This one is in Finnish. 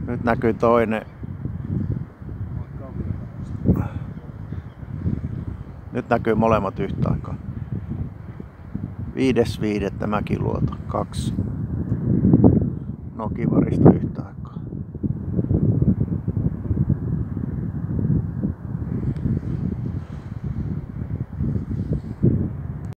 Nyt näkyy toinen. Nyt näkyy molemmat yhtä aikaa. 5.5. Mäkiluoto 2 Nokivarista yhtä aikaa.